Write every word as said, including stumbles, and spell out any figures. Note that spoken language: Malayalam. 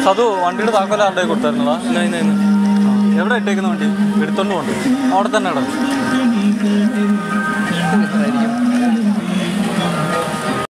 സതു വണ്ടിയുടെ താക്കോല ആരുടെ കൊടുത്തായിരുന്നതാ? എവിടെ ഇട്ടേക്കുന്ന വണ്ടി? എടുത്തോണ്ട് പോകണ്ടേ? അവിടെ തന്നെ കിടന്നു.